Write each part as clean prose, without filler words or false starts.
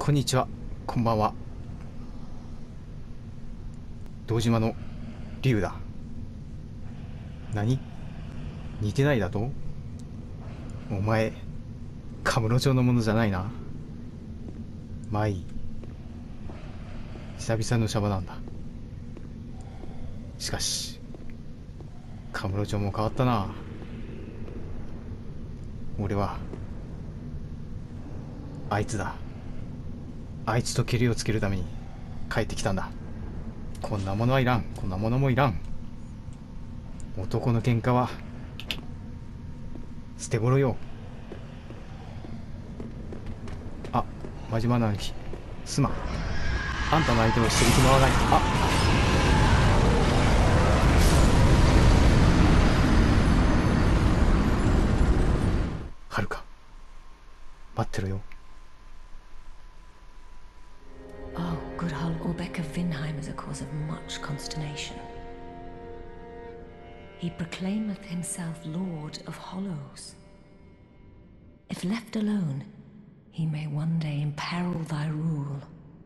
こんにちは、こんばんは。堂島の龍だ。何？似てないだと？お前、カムロ町のものじゃないな。まあいい。久々のシャバなんだ。しかし、カムロ町も変わったな。俺は、あいつだ。あいつとケリをつけるために帰ってきたんだ。こんなものはいらん。こんなものもいらん。男の喧嘩は捨て頃よ。あ、真島なのにすまん。あんたの相手をしてる暇はない。はるか、待ってろよ。 Oh, Goodhull Orbeck of Vinheim is a cause of much consternation. He proclaimeth himself Lord of Hollows. If left alone, he may one day imperil thy rule.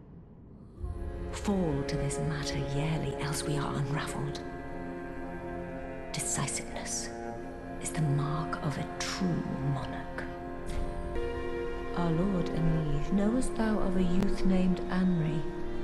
Fall to this matter yearly, else we are unraveled. Decisiveness is the mark of a true monarch. Our lord, Aneve, knowest thou of a youth named Anri?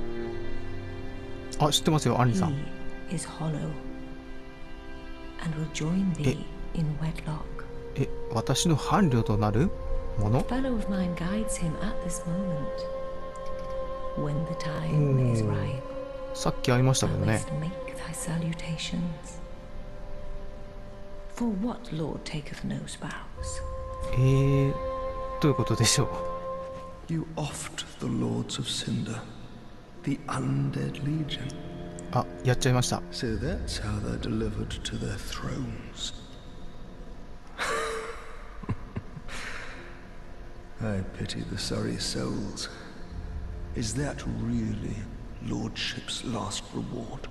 あ、知ってますよ、アンリさん。 He is hollow and will join thee in wedlock. 私の伴侶となるもの？ A fellow of mine guides him at this moment. When the time is ripe, さっき会いました thou けどね。 mayst make thy salutations. For what lord taketh no spouse? どういうことでしょう。 You oft the lords of Cinder, the undead legion. あ、やっちゃいました。 So that's how they're delivered to their thrones. I pity the sorry souls. Is that really lordship's last reward?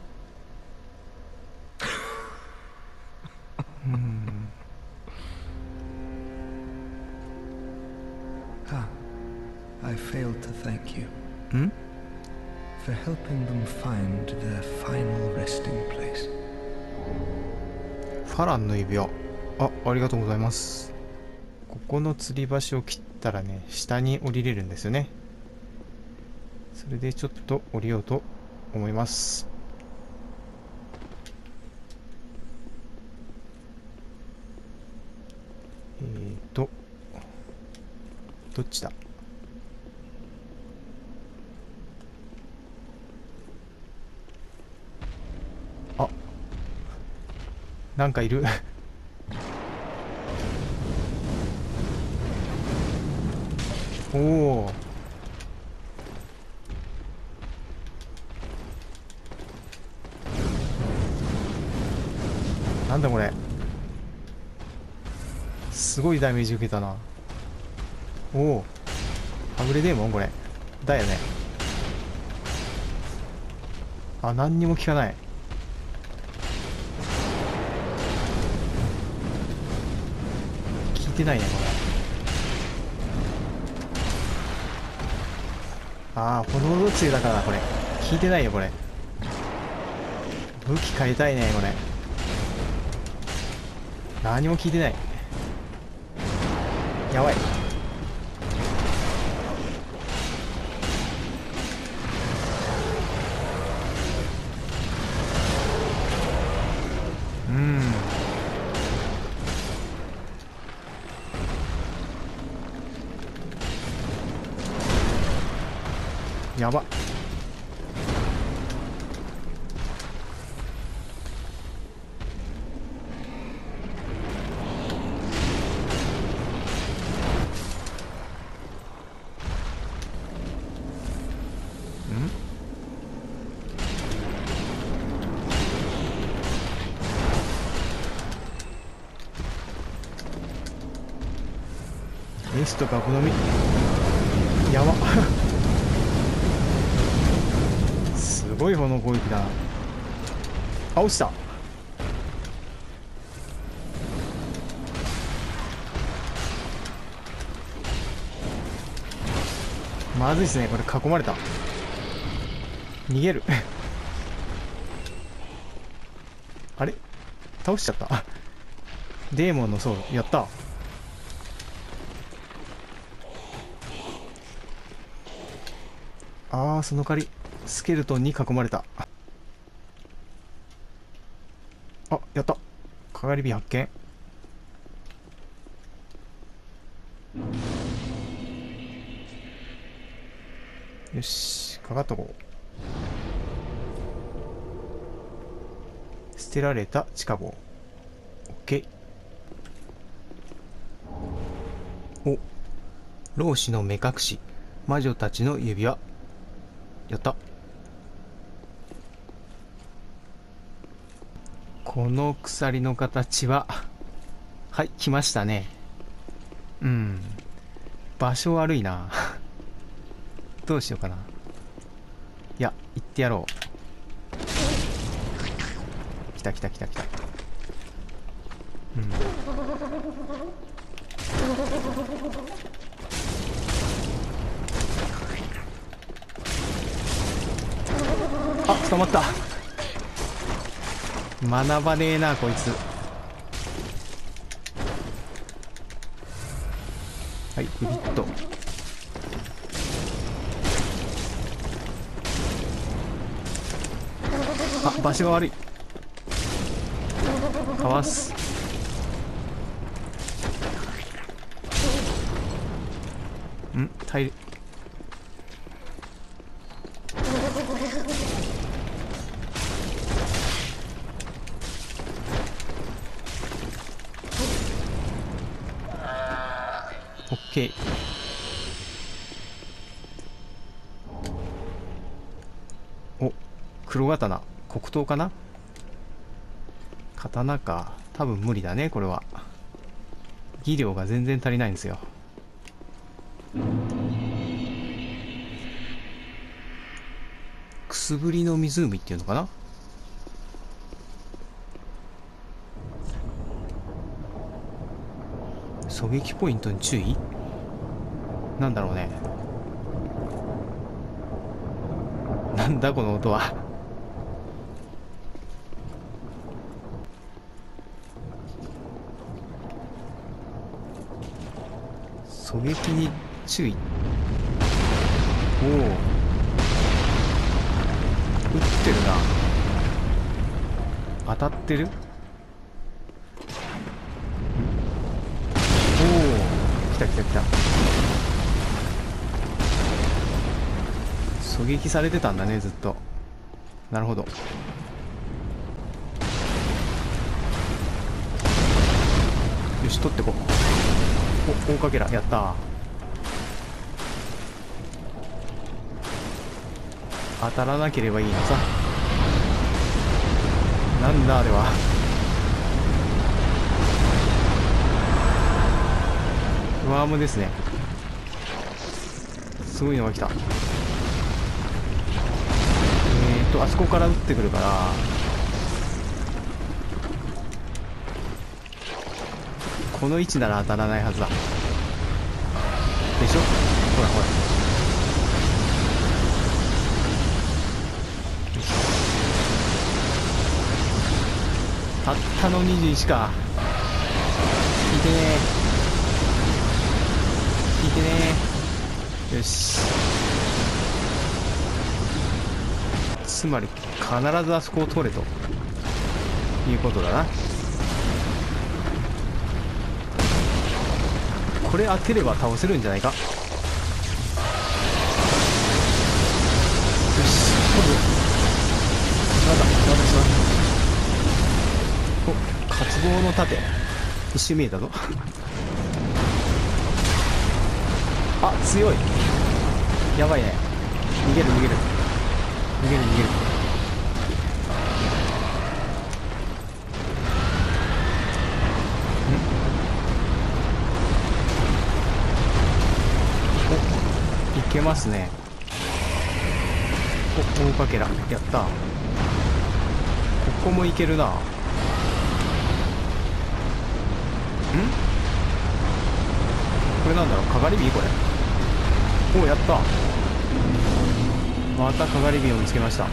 I failed to thank you for helping them find their final resting place. ファランの指輪。ありがとうございます。ここの吊り橋を切ったらね、下に降りれるんですよね。それでちょっと降りようと思います。どっちだ？あ、なんかいる。おお。なんだこれ。すごいダメージ受けたな。おお。はぐれデーモンこれ。だよね。あ、何にも効かない。効いてないね、これ。ああ、炎の杖だからな、これ。効いてないよ、これ。武器変えたいね、これ。何も効いてない。やばい。やば。エスとガブ飲み。やば。すごい炎攻撃だな。あ、落ちた。 まずいっすね、これ囲まれた。逃げるあれ倒しちゃった。あ、デーモンのソウルやった。あー、その代わりスケルトンに囲まれた。あ、やった。かがり火発見。よし、かかっとこう。捨てられた地下棒。オッケー。お、老子の目隠し、魔女たちの指輪。やった。この鎖の形は、はい、来ましたね。うん、場所悪いな。どうしようかな。いや、行ってやろう。来た来た来た来た。うん。あ、捕まった。学ばねえなこいつ。はい、ビビッと。あ、場所が悪い。かわす。ん、耐える。オッケー。お、黒刀。黒刀かな。刀か。多分無理だねこれは。技量が全然足りないんですよ。くすぶりの湖っていうのかな。狙撃ポイントに注意。なんだろうね。なんだこの音は。狙撃に注意。おお、撃ってるな。当たってる。おお、来た来た来た。狙撃されてたんだねずっと。なるほど。よし、取ってこう。お、大かけらやったー。当たらなければいいのさ。なんだあれは。ワームですね。すごいのが来た。あそこから撃ってくるから、この位置なら当たらないはずだ。でしょ。ほらほら。たったの21か。引いてねー。引いてねー。よし。つまり必ずあそこを取れということだな。これ当てれば倒せるんじゃないか。よし、今度なんだ私は。お、渇望の盾一瞬見えたぞ。あ、強い。やばいね。逃げる逃げる逃げる逃げる。お、いけますね。お、大かけらやった。ここもいけるな。これなんだろう。かがり火これ。 お、やった。またかがり火を見つけました。こ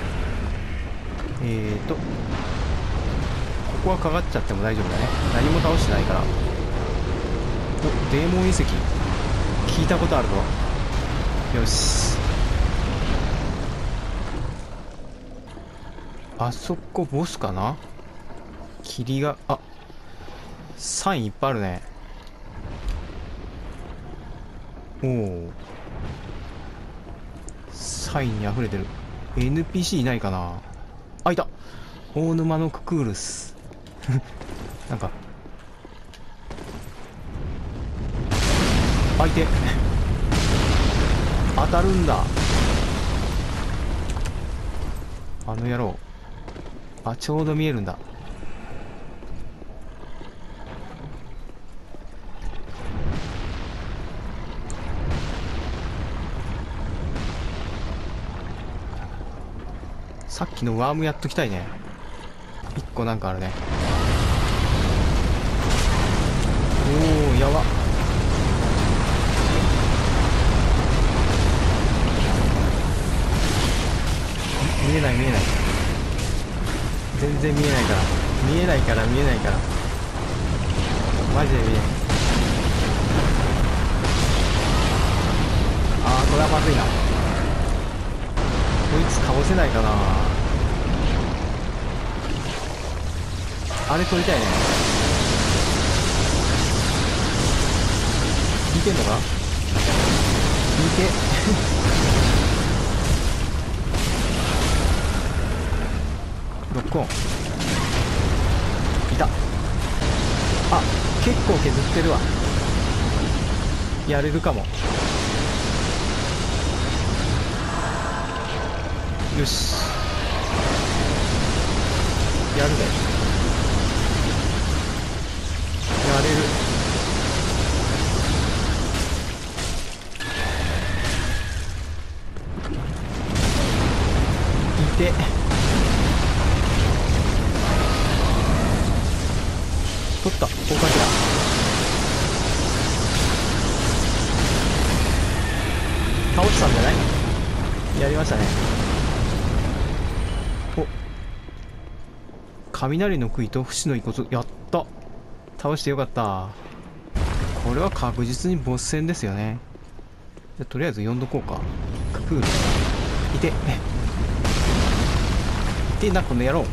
こはかかっちゃっても大丈夫だね。何も倒してないから。お、デーモン遺跡、聞いたことあるぞ。よし、あそこボスかな。霧が、あ、サインいっぱいあるね。おお、サインに溢れてる。 NPC いないかな。あ、いた。大沼のククールスなんか相手当たるんだ、あの野郎。あ、ちょうど見えるんだ。さっきのワームやっときたいね。一個なんかあるね。おお、やば。見えない見えない、全然見えないから見えないから見えないから、マジで見えない。あー、これはまずいな。こいつ倒せないかな。あれ取りたいね。引いてんのか、引いてロックオン。いた。あ、結構削ってるわ。やれるかも。よし、やるぜ。やれる。いて。取った。効果キラ。倒したんじゃない？やりましたね。お、雷の杭と不死の遺骨、やった。倒してよかった。これは確実にボス戦ですよね。じゃとりあえず呼んどこうか。ククールいて。いてな、この野郎。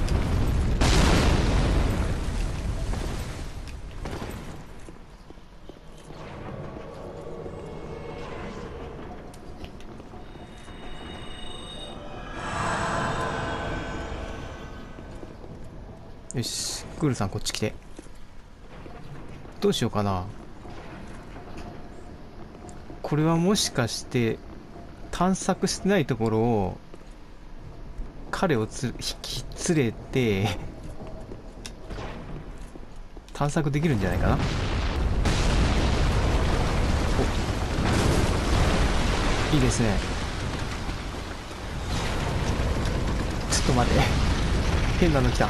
よし、クールさんこっち来て。どうしようかな。これはもしかして探索してないところを彼を引き連れて探索できるんじゃないかな。お、いいですね。ちょっと待って、変なの来た。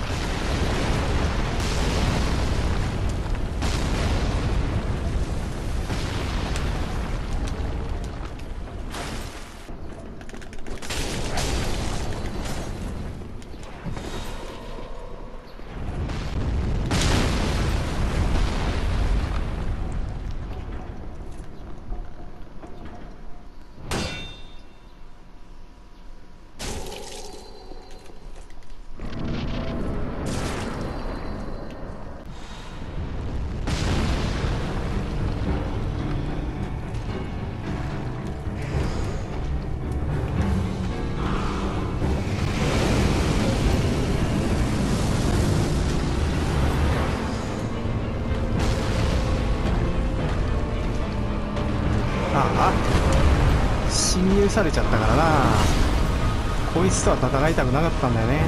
ああ、侵入されちゃったからな。こいつとは戦いたくなかったんだよね。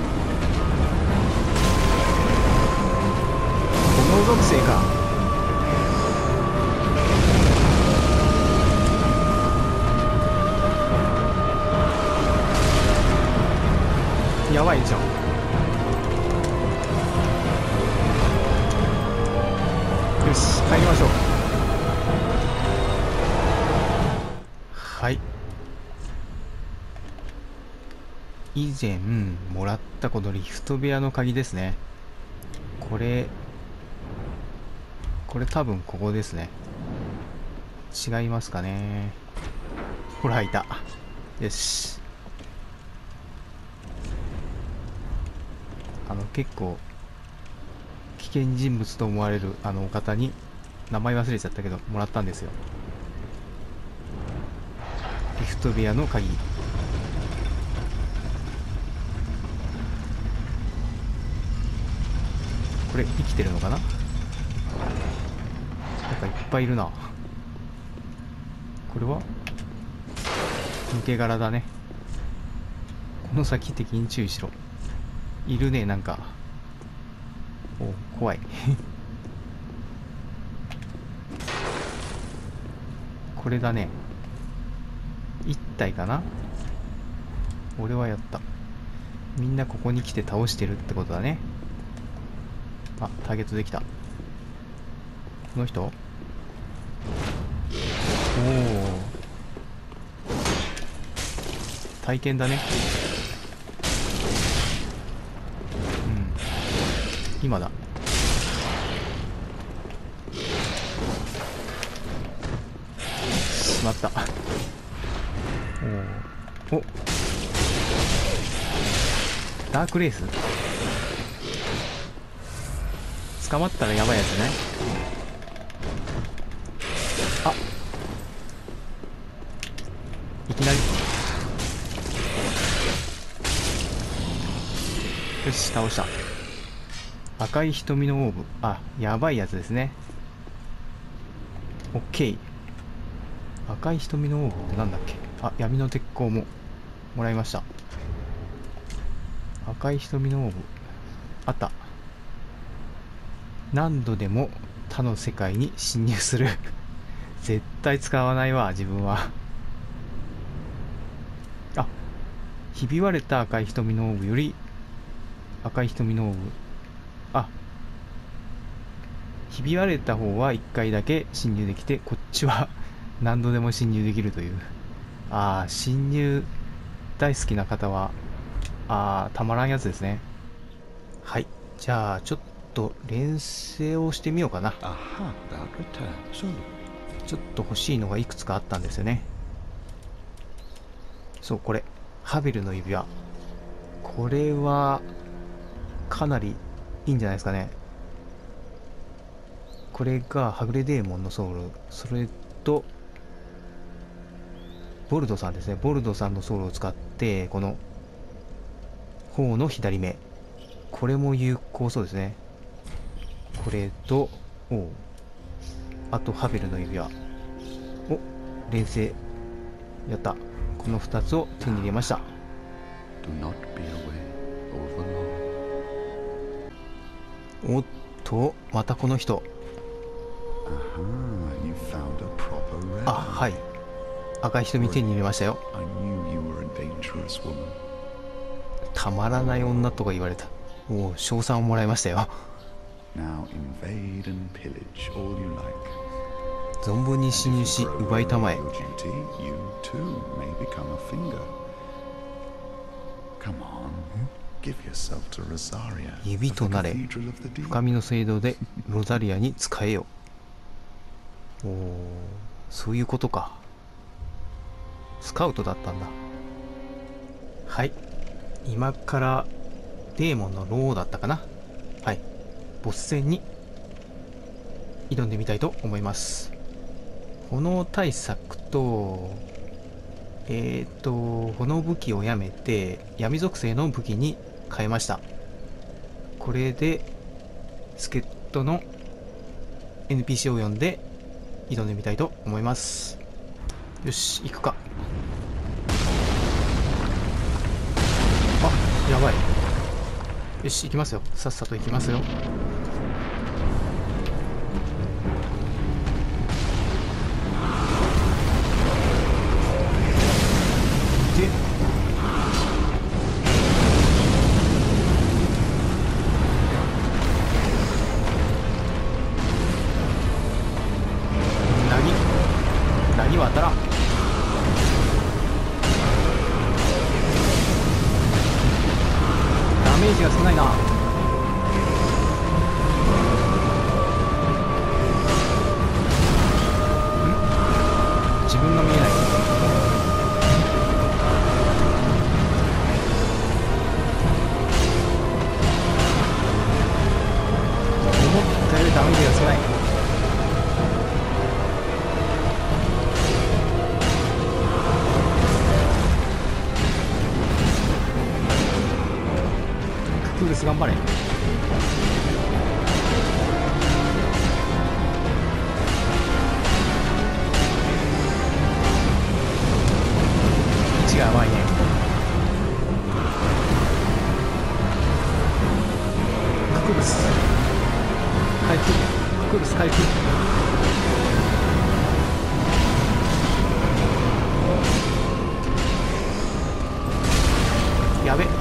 炎属性か。やばいでしょ。よし、帰りましょう。 はい。以前もらったこのリフト部屋の鍵ですね。これ多分ここですね。違いますかね。ほら、いた。よし。結構危険人物と思われるお方に名前忘れちゃったけどもらったんですよ。リフト部屋の鍵。これ生きてるのかな。なんかいっぱいいるな。これは抜け殻だね。この先敵に注意しろ。いるね、なんか。お、怖い。これだね。1体かな。俺はやった。みんなここに来て倒してるってことだね。あ、ターゲットできた。この人。おお、体験だね。うん、今だ。しまった。おお、お、ダークレース。捕まったらやばいやつね。あ、いきなり。よし、倒した。赤い瞳のオーブ。あ、やばいやつですね。オッケー。赤い瞳のオーブってなんだっけ。あ、闇の鉄鋼ももらいました。赤い瞳のオーブあった。何度でも他の世界に侵入する。絶対使わないわ、自分は。あ、ひび割れた赤い瞳のオーブより赤い瞳のオーブ。あ、ひび割れた方は1回だけ侵入できて、こっちは何度でも侵入できるという。ああ、侵入大好きな方はたまらんやつですね。はい、じゃあちょっと連成をしてみようかな。ちょっと欲しいのがいくつかあったんですよね。そう、これハベルの指輪。これはかなりいいんじゃないですかね。これがはぐれデーモンのソウル、それとボルドさんですね。ボルドさんのソウルを使って、この頬の左目、これも有効そうですね。これと、あとハベルの指輪。お、連成やった。この2つを手に入れました。おっと、またこの人。あ、はい、赤い瞳手に入れましたよ。たまらない女とか言われた。おお、賞賛をもらいましたよ。存分に侵入し奪いたまえ。指となれ、深みの聖堂でロザリアに仕えよ。おお、そういうことか。スカウトだったんだ。はい、今からデーモンのローだったかな。はい、ボス戦に挑んでみたいと思います。炎対策と炎武器をやめて闇属性の武器に変えました。これで助っ人の NPC を呼んで挑んでみたいと思います。よし、行くか。あ、やばい。よし、行きますよ。さっさと行きますよ。で、何は当たらん。 ージが少ないな。自分が見えない。思ったよりダメージが少ない。ククルス頑張れ。位置が甘いね。ククルス回復、ククルス回復。やべ、と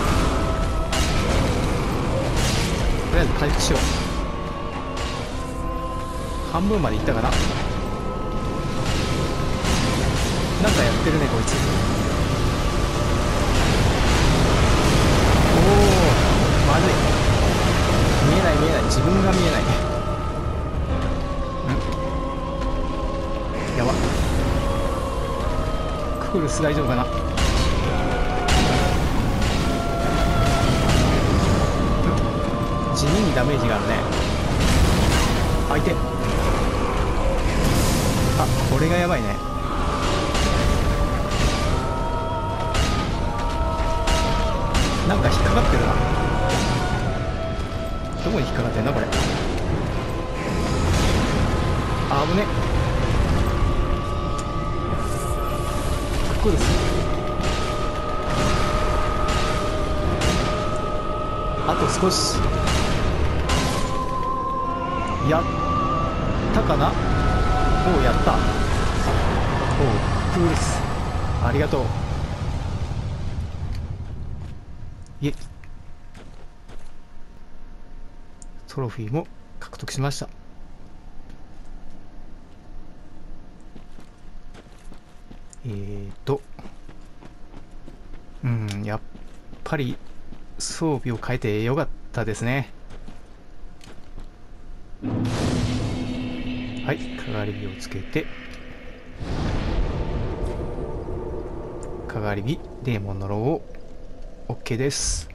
りあえず回復しよう。半分までいったかな。なんかやってるねこいつ。おお、まずい。見えない見えない、自分が見えない。やば。ククルス大丈夫かな。地味にダメージがあるね。相手、あ、これがやばいね。なんか引っかかってるな。どこに引っかかってんだこれ。あぶね。ククルス、あと少し。やったかな。おう、やった。おう、ククルスありがとう。いえ、トロフィーも獲得しました。やっぱり装備を変えてよかったですね。はい、かがり火をつけて、かがり火デーモンのローを OK です。